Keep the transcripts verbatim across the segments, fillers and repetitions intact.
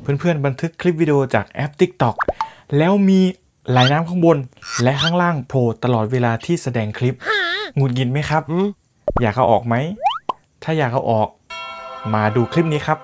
เพื่อนๆบันทึกคลิปวิดีโอจากแอป TikTok แล้วมีไหลน้ำข้างบนและข้างล่างโผล่ตลอดเวลาที่แสดงคลิปหงุดหงิดไหมครับอยากเอาออกไหมถ้าอยากเอาออกมาดูคลิปนี้ครับ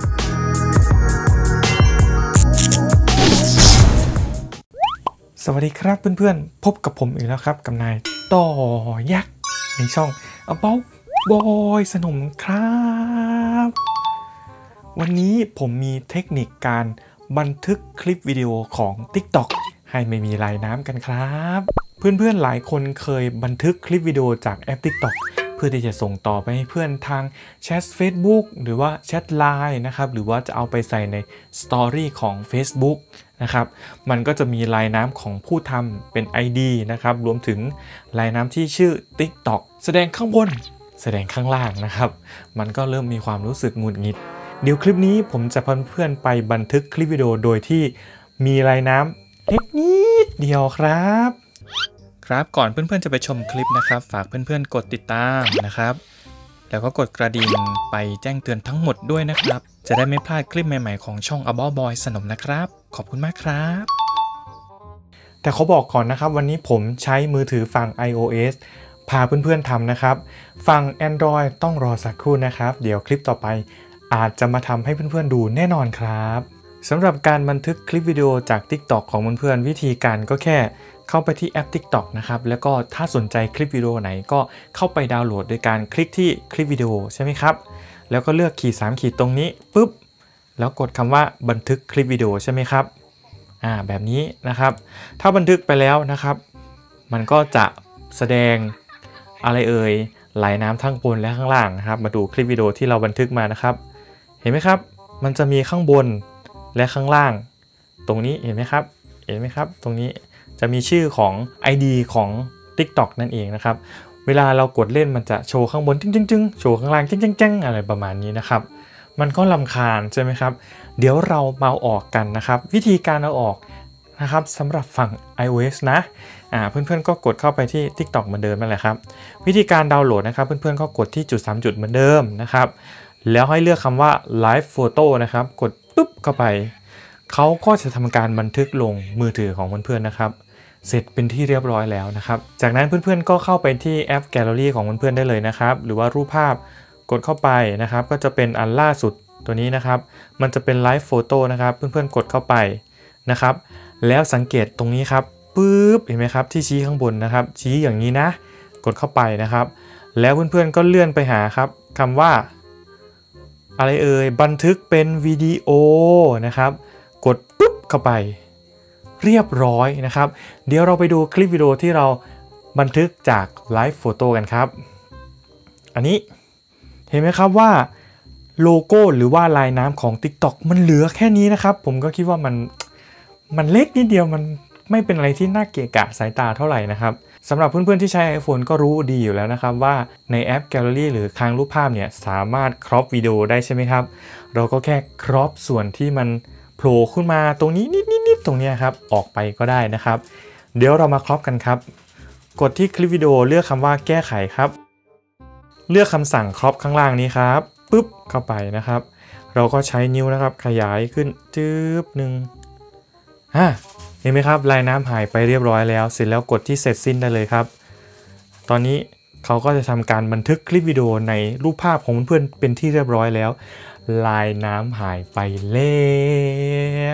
สวัสดีครับเพื่อนๆพบกับผมอีกแล้วครับกับนายต่อยักษ์ในช่อง About Boy สนมครับวันนี้ผมมีเทคนิคการบันทึกคลิปวิดีโอของ TikTok ให้ไม่มีลายน้ำกันครับเพื่อนๆหลายคนเคยบันทึกคลิปวิดีโอจากแอป TikTok เพื่อที่จะส่งต่อไปให้เพื่อนทางแชท Facebook หรือว่าแชท ไลน์ นะครับหรือว่าจะเอาไปใส่ใน Story ของ Facebook นะครับมันก็จะมีลายน้ำของผู้ทำเป็น ไอ ดี นะครับรวมถึงลายน้ำที่ชื่อ TikTok แสดงข้างบนแสดงข้างล่างนะครับมันก็เริ่มมีความรู้สึกหงุดหงิดเดี๋ยวคลิปนี้ผมจะพาเพื่อนไปบันทึกคลิปวิดีโอโดยที่มีลายน้ำเล็กนิดเดียวครับครับก่อนเพื่อนๆจะไปชมคลิปนะครับฝากเพื่อนๆกดติดตามนะครับแล้วก็กดกระดิ่งไปแจ้งเตือนทั้งหมดด้วยนะครับจะได้ไม่พลาดคลิปใหม่ๆของช่อง About Boy สนมนะครับขอบคุณมากครับแต่เขาบอกก่อนนะครับวันนี้ผมใช้มือถือฝั่ง iOS พาเพื่อนๆทำนะครับฝั่ง Android ต้องรอสักครู่นะครับเดี๋ยวคลิปต่อไปอาจจะมาทำให้เพื่อนๆดูแน่นอนครับสำหรับการบันทึกคลิปวิดีโอจาก TikTok ของเพื่อนๆวิธีการก็แค่เข้าไปที่แอป TikTok นะครับแล้วก็ถ้าสนใจคลิปวิดีโอไหนก็เข้าไปดาวน์โหลดโดยการคลิกที่คลิปวิดีโอใช่ไหมครับแล้วก็เลือกขีดสามขีดตรงนี้ปุ๊บแล้วกดคำว่าบันทึกคลิปวิดีโอใช่ไหมครับอ่าแบบนี้นะครับถ้าบันทึกไปแล้วนะครับมันก็จะแสดงอะไรเอ่ยไหลน้ำทั้งบนและข้างล่างนะครับมาดูคลิปวิดีโอที่เราบันทึกมานะครับเห็นไหมครับมันจะมีข้างบนและข้างล่างตรงนี้เห็นไหมครับเห็นไหมครับตรงนี้จะมีชื่อของ ไอ ดี ของ TikTok นั่นเองนะครับเวลาเรากดเล่นมันจะโชว์ข้างบนจึ้งๆๆโชว์ข้างล่างจึ้งๆๆอะไรประมาณนี้นะครับมันก็รำคาญใช่ไหมครับเดี๋ยวเรามาออกกันนะครับวิธีการเอาออกนะครับสำหรับฝั่ง iOS นะอ่าเพื่อนๆก็กดเข้าไปที่ TikTok เหมือนเดิมนั่นแหละครับวิธีการดาวน์โหลดนะครับเพื่อนๆก็กดที่จุดสามจุดเหมือนเดิมนะครับแล้วให้เลือกคำว่า Live Photo นะครับกดปุ๊บเข้าไปเขาก็จะทำการบันทึกลงมือถือของเพื่อนๆนะครับเสร็จเป็นที่เรียบร้อยแล้วนะครับจากนั้นเพื่อนๆก็เข้าไปที่แอป Gallery ของเพื่อนๆได้เลยนะครับหรือว่ารูปภาพกดเข้าไปนะครับก็จะเป็นอันล่าสุดตัวนี้นะครับมันจะเป็น Live Photo นะครับเพื่อนๆกดเข้าไปนะครับแล้วสังเกตตรงนี้ครับปึ๊บเห็นไหมครับที่ชี้ข้างบนนะครับชี้อย่างนี้นะกดเข้าไปนะครับแล้วเพื่อนๆก็เลื่อนไปหาครับคำว่าอะไรเอ่ยบันทึกเป็นวิดีโอนะครับกดปุ๊บเข้าไปเรียบร้อยนะครับเดี๋ยวเราไปดูคลิปวิดีโอที่เราบันทึกจากไลฟ์โฟโต้กันครับอันนี้เห็นไหมครับว่าโลโก้หรือว่าลายน้ำของ TikTok มันเหลือแค่นี้นะครับผมก็คิดว่ามันมันเล็กนิดเดียวมันไม่เป็นอะไรที่น่าเกะกะสายตาเท่าไหร่นะครับสำหรับเพื่อนๆที่ใช้ iPhone ก็รู้ดีอยู่แล้วนะครับว่าในแอป Gallery หรือคลังรูปภาพเนี่ยสามารถครอปวิดีโอได้ใช่ไหมครับเราก็แค่ครอปส่วนที่มันโผล่ขึ้นมาตรงนี้นิดๆตรงนี้ครับออกไปก็ได้นะครับเดี๋ยวเรามาครอปกันครับกดที่คลิปวิดีโอเลือกคำว่าแก้ไขครับเลือกคำสั่งครอปข้างล่างนี้ครับปุ๊บเข้าไปนะครับเราก็ใช้นิ้วนะครับขยายขึ้นจึ๊บหนึ่งอ่ะเห็นไหมครับลายน้ำหายไปเรียบร้อยแล้วเสร็จแล้วกดที่เสร็จสิ้นได้เลยครับตอนนี้เขาก็จะทำการบันทึกคลิปวิดีโอในรูปภาพของเพื่อนๆเป็นที่เรียบร้อยแล้วลายน้ำหายไปแล้ว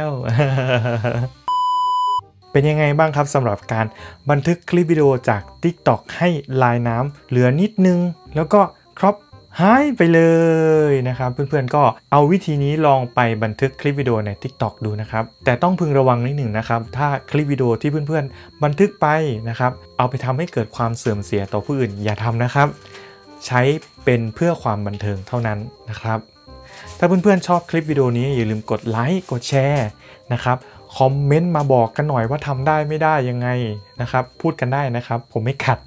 เป็นยังไงบ้างครับสำหรับการบันทึกคลิปวิดีโอจาก TikTok ให้ลายน้ำเหลือนิดนึงแล้วก็ครอปหายไปเลยนะครับเพื่อนๆก็เอาวิธีนี้ลองไปบันทึกคลิปวิดีโอใน TikTok ดูนะครับแต่ต้องพึงระวังนิดหนึ่งนะครับถ้าคลิปวิดีโอที่เพื่อนๆบันทึกไปนะครับเอาไปทำให้เกิดความเสื่อมเสียต่อผู้อื่นอย่าทำนะครับใช้เป็นเพื่อความบันเทิงเท่านั้นนะครับถ้าเพื่อนๆชอบคลิปวิดีโอนี้อย่าลืมกดไลค์กดแชร์นะครับคอมเมนต์มาบอกกันหน่อยว่าทำได้ไม่ได้ยังไงนะครับพูดกันได้นะครับผมไม่ขัด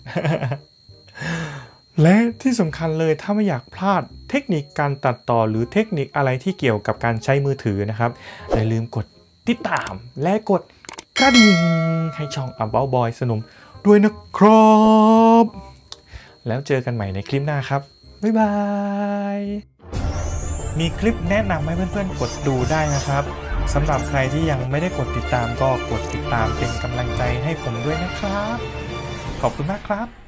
และที่สำคัญเลยถ้าไม่อยากพลาดเทคนิคการตัดต่อหรือเทคนิคอะไรที่เกี่ยวกับการใช้มือถือนะครับอย่าลืมกดติดตามและกดกระดิ่งให้ช่อง About Boy สนมด้วยนะครับแล้วเจอกันใหม่ในคลิปหน้าครับบ๊ายบายมีคลิปแนะนำให้เพื่อนๆกดดูได้นะครับสำหรับใครที่ยังไม่ได้กดติดตามก็กดติดตามเป็นกำลังใจให้ผมด้วยนะครับขอบคุณมากครับ